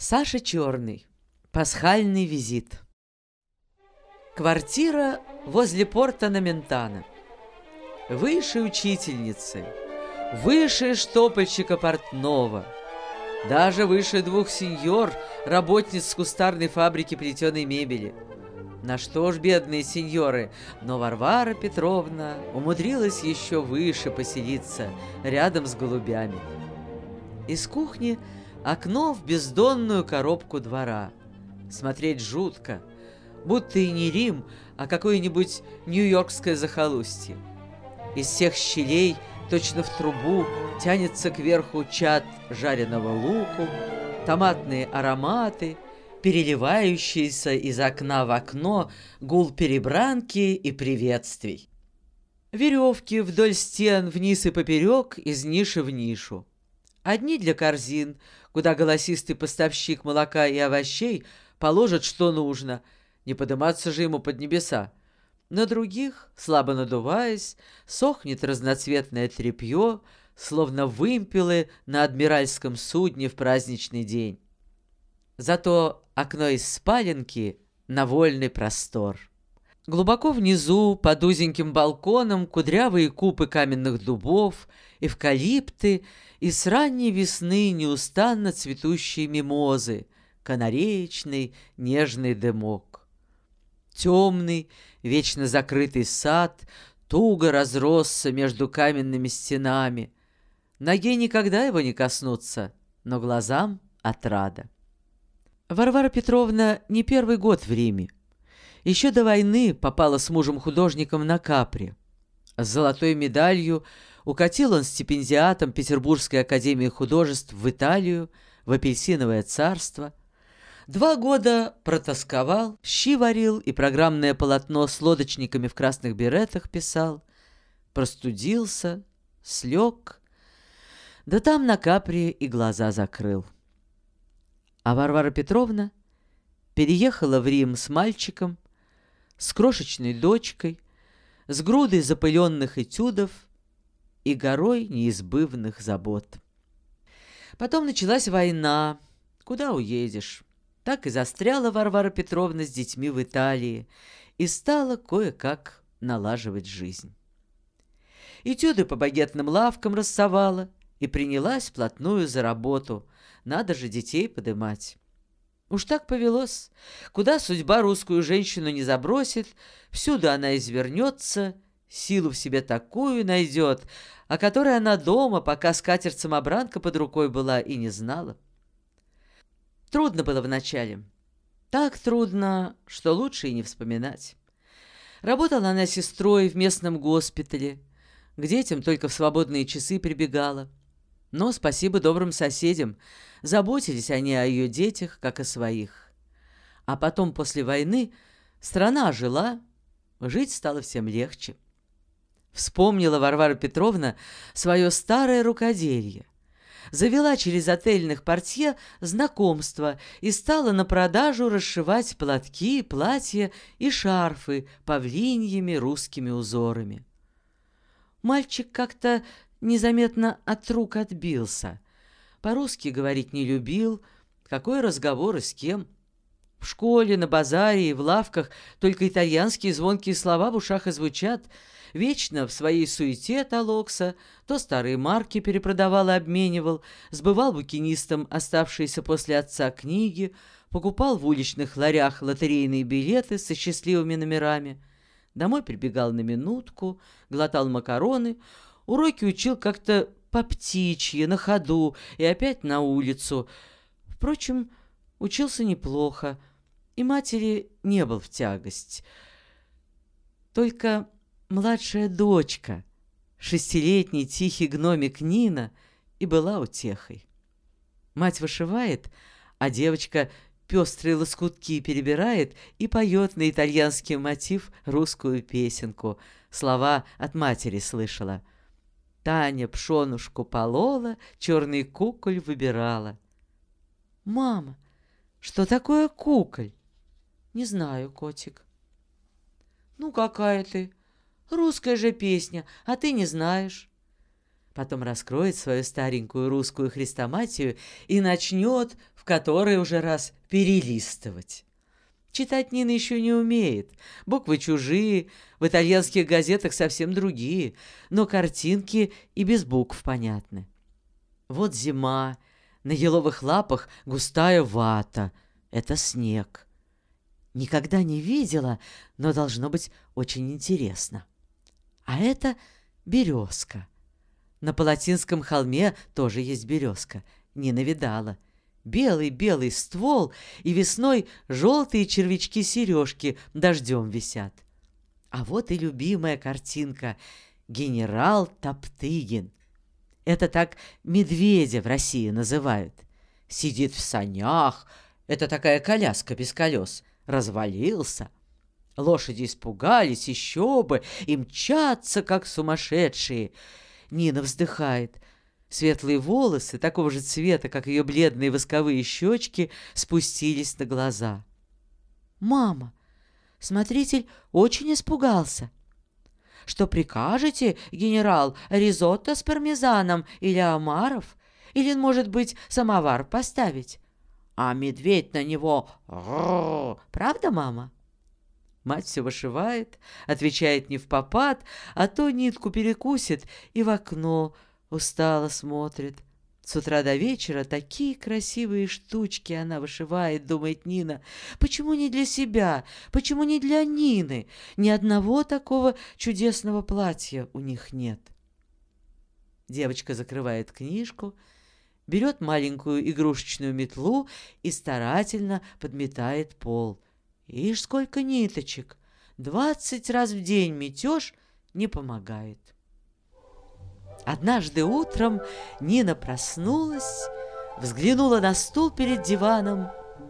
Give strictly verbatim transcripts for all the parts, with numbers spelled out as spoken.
Саша Черный. Пасхальный визит. Квартира возле порта Номентана. Выше учительницы, выше штопольщика портного, даже выше двух сеньор, работниц с кустарной фабрики плетеной мебели. На что ж, бедные сеньоры, но Варвара Петровна умудрилась еще выше поселиться, рядом с голубями. Из кухни окно в бездонную коробку двора. Смотреть жутко, будто и не Рим, а какое-нибудь нью-йоркское захолустье. Из всех щелей, точно в трубу, тянется кверху чад жареного луку, томатные ароматы, переливающиеся из окна в окно гул перебранки и приветствий. Веревки вдоль стен вниз и поперек, из ниши в нишу. Одни для корзин, куда голосистый поставщик молока и овощей положит, что нужно, не подниматься же ему под небеса. На других, слабо надуваясь, сохнет разноцветное тряпье, словно вымпелы на адмиральском судне в праздничный день. Зато окно из спаленки на вольный простор. Глубоко внизу, под узеньким балконом, кудрявые купы каменных дубов, эвкалипты и с ранней весны неустанно цветущие мимозы, канареечный нежный дымок. Темный, вечно закрытый сад туго разросся между каменными стенами. Ноге никогда его не коснуться, но глазам отрада. Варвара Петровна не первый год в Риме. Еще до войны попала с мужем-художником на Капри. С золотой медалью укатил он стипендиатом Петербургской академии художеств в Италию, в Апельсиновое царство. Два года протосковал, щи варил и программное полотно с лодочниками в красных беретах писал. Простудился, слег, да там на Капри и глаза закрыл. А Варвара Петровна переехала в Рим с мальчиком, с крошечной дочкой, с грудой запыленных этюдов и горой неизбывных забот. Потом началась война. Куда уедешь? Так и застряла Варвара Петровна с детьми в Италии и стала кое-как налаживать жизнь. Этюды по багетным лавкам рассовала и принялась вплотную за работу. Надо же детей подымать. Уж так повелось. Куда судьба русскую женщину не забросит, всюду она извернется, силу в себе такую найдет, о которой она дома, пока скатерть-самобранка под рукой была, и не знала. Трудно было вначале. Так трудно, что лучше и не вспоминать. Работала она сестрой в местном госпитале. К детям только в свободные часы прибегала. Но спасибо добрым соседям. Заботились они о ее детях, как о своих. А потом, после войны, страна ожила, жить стало всем легче. Вспомнила Варвара Петровна свое старое рукоделье. Завела через отельных портье знакомство и стала на продажу расшивать платки, платья и шарфы павлиньими русскими узорами. Мальчик как-то незаметно от рук отбился. По-русски говорить не любил. Какой разговор и с кем? В школе, на базаре и в лавках только итальянские звонкие слова в ушах и звучат. Вечно в своей суете толокся, то старые марки перепродавал и обменивал, сбывал букинистам оставшиеся после отца книги, покупал в уличных ларях лотерейные билеты со счастливыми номерами. Домой прибегал на минутку, глотал макароны, уроки учил как-то по птичьи, на ходу и опять на улицу. Впрочем, учился неплохо, и матери не был в тягость. Только младшая дочка, шестилетний тихий гномик Нина, и была утехой. Мать вышивает, а девочка пестрые лоскутки перебирает и поет на итальянский мотив русскую песенку. Слова от матери слышала. Таня пшенушку полола, черный куколь выбирала. «Мама, что такое куколь?» «Не знаю, котик». «Ну, какая ты? Русская же песня, а ты не знаешь». Потом раскроет свою старенькую русскую хрестоматию и начнет в который уже раз перелистывать. Читать Нина еще не умеет, буквы чужие, в итальянских газетах совсем другие, но картинки и без букв понятны. Вот зима, на еловых лапах густая вата — это снег. Никогда не видела, но должно быть очень интересно. А это березка. На Палатинском холме тоже есть березка, Нина видала. Белый-белый ствол, и весной желтые червячки-сережки дождем висят. А вот и любимая картинка — генерал Топтыгин. Это так медведя в России называют. Сидит в санях, это такая коляска без колес, развалился. Лошади испугались, еще бы, и мчатся, как сумасшедшие. Нина вздыхает. Светлые волосы, такого же цвета, как ее бледные восковые щечки, спустились на глаза. «Мама, смотритель очень испугался. Что прикажете, генерал, ризотто с пармезаном или омаров? Или, может быть, самовар поставить? А медведь на него... Правда, мама?» Мать все вышивает, отвечает невпопад, а то нитку перекусит и в окно устало смотрит. С утра до вечера такие красивые штучки она вышивает, думает Нина. Почему не для себя? Почему не для Нины? Ни одного такого чудесного платья у них нет. Девочка закрывает книжку, берет маленькую игрушечную метлу и старательно подметает пол. Ишь, сколько ниточек! Двадцать раз в день метешь, не помогает. Однажды утром Нина проснулась, взглянула на стул перед диваном.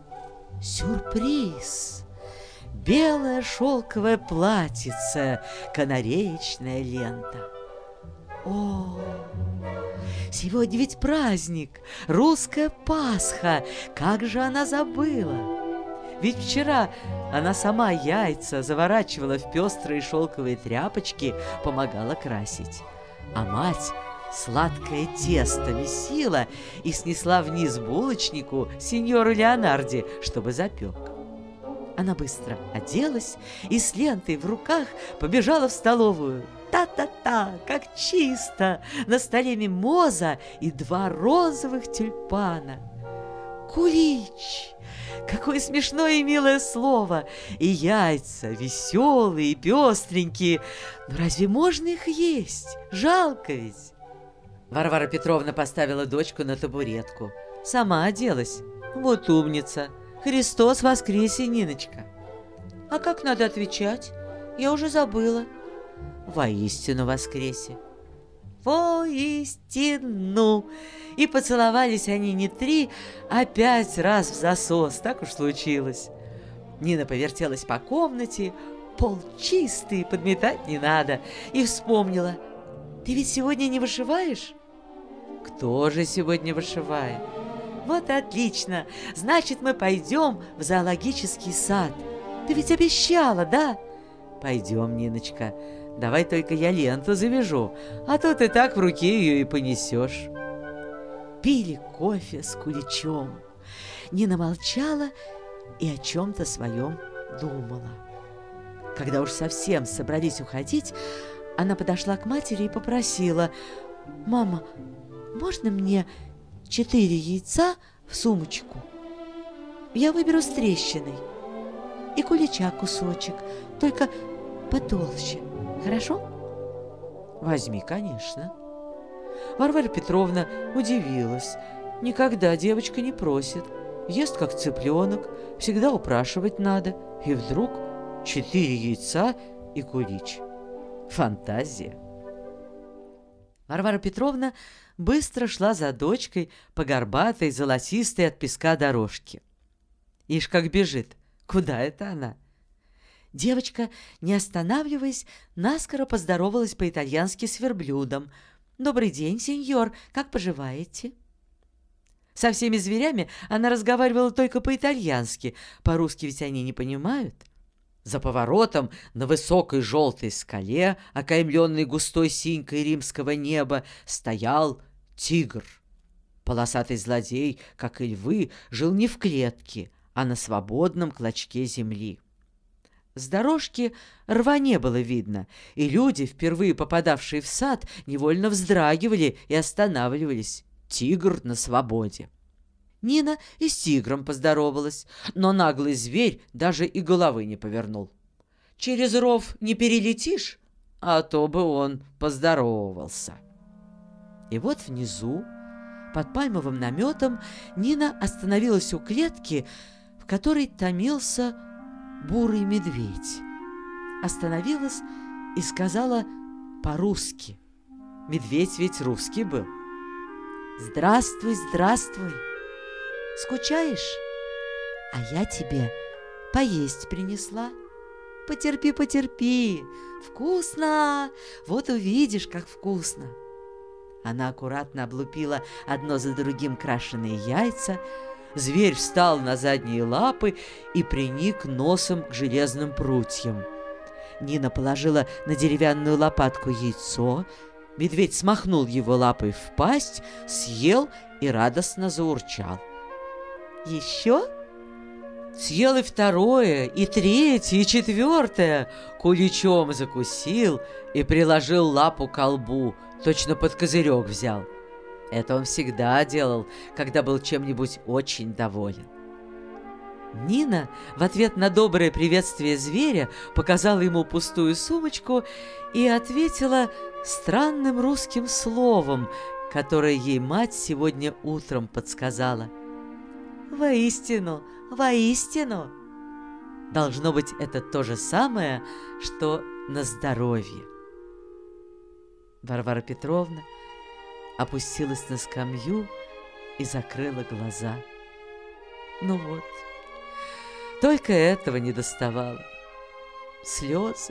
Сюрприз! Белое шелковое платьице, канареечная лента. О, сегодня ведь праздник, русская Пасха! Как же она забыла! Ведь вчера она сама яйца заворачивала в пестрые шелковые тряпочки, помогала красить. А мать сладкое тесто месила и снесла вниз булочнику сеньору Леонарди, чтобы запек. Она быстро оделась и с лентой в руках побежала в столовую. Та-та-та, как чисто! На столе мимоза и два розовых тюльпана. Кулич! Какое смешное и милое слово! И яйца веселые, пестренькие. Но разве можно их есть? Жалко ведь. Варвара Петровна поставила дочку на табуретку. Сама оделась. Вот умница. Христос воскресе, Ниночка. А как надо отвечать? Я уже забыла. Воистину воскресе. Воистину! И поцеловались они не три, а пять раз в засос. Так уж случилось. Нина повертелась по комнате. Пол чистый, подметать не надо. И вспомнила. Ты ведь сегодня не вышиваешь? Кто же сегодня вышивает? Вот и отлично. Значит, мы пойдем в зоологический сад. Ты ведь обещала, да? Пойдем, Ниночка. Давай только я ленту завяжу, а то ты так в руке ее и понесешь. Пили кофе с куличом. Нина молчала и о чем-то своем думала. Когда уж совсем собрались уходить, она подошла к матери и попросила: «Мама, можно мне четыре яйца в сумочку? Я выберу с трещиной. И кулича кусочек, только потолще. Хорошо?» «Возьми, конечно». Варвара Петровна удивилась. Никогда девочка не просит. Ест, как цыпленок, всегда упрашивать надо. И вдруг четыре яйца и кулич. Фантазия. Варвара Петровна быстро шла за дочкой по горбатой, золотистой от песка дорожке. Ишь, как бежит! Куда это она? Девочка, не останавливаясь, наскоро поздоровалась по-итальянски с верблюдом. «Добрый день, сеньор, как поживаете?» Со всеми зверями она разговаривала только по-итальянски, по-русски ведь они не понимают. За поворотом на высокой желтой скале, окаймленной густой синькой римского неба, стоял тигр. Полосатый злодей, как и львы, жил не в клетке, а на свободном клочке земли. С дорожки рва не было видно, и люди, впервые попадавшие в сад, невольно вздрагивали и останавливались. Тигр на свободе. Нина и с тигром поздоровалась, но наглый зверь даже и головы не повернул. Через ров не перелетишь, а то бы он поздоровался. И вот внизу, под пальмовым наметом, Нина остановилась у клетки, в которой томился бурый медведь. Остановилась и сказала по-русски. Медведь ведь русский был. «Здравствуй, здравствуй! Скучаешь? А я тебе поесть принесла. Потерпи, потерпи, вкусно! Вот увидишь, как вкусно!» Она аккуратно облупила одно за другим крашеные яйца. Зверь встал на задние лапы и приник носом к железным прутьям. Нина положила на деревянную лопатку яйцо. Медведь смахнул его лапой в пасть, съел и радостно заурчал. «Еще?» Съел и второе, и третье, и четвертое. Куличом закусил и приложил лапу к колбу, точно под козырек взял. Это он всегда делал, когда был чем-нибудь очень доволен. Нина в ответ на доброе приветствие зверя показала ему пустую сумочку и ответила странным русским словом, которое ей мать сегодня утром подсказала. «Воистину, воистину!» Должно быть, это то же самое, что на здоровье. Варвара Петровна опустилась на скамью и закрыла глаза. Ну вот, только этого не доставало. Слезы.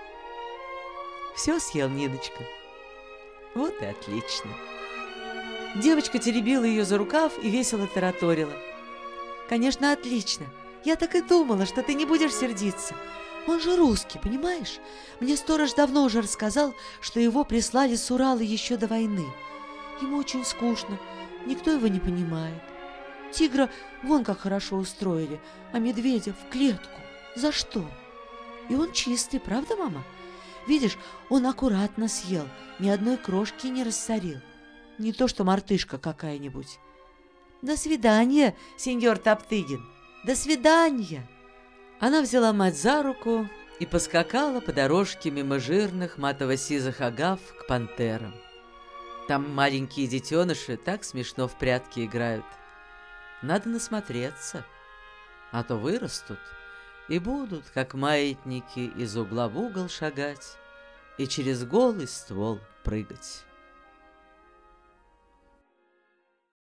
Все съел Ниночка. Вот и отлично. Девочка теребила ее за рукав и весело тараторила. «Конечно, отлично. Я так и думала, что ты не будешь сердиться. Он же русский, понимаешь? Мне сторож давно уже рассказал, что его прислали с Урала еще до войны. Ему очень скучно, никто его не понимает. Тигра вон как хорошо устроили, а медведя в клетку. За что? И он чистый, правда, мама? Видишь, он аккуратно съел, ни одной крошки не рассорил. Не то что мартышка какая-нибудь. До свидания, сеньор Топтыгин. До свидания!» Она взяла мать за руку и поскакала по дорожке мимо жирных матово-сизых агав к пантерам. Там маленькие детеныши так смешно в прятки играют. Надо насмотреться, а то вырастут и будут, как маятники, из угла в угол шагать и через голый ствол прыгать.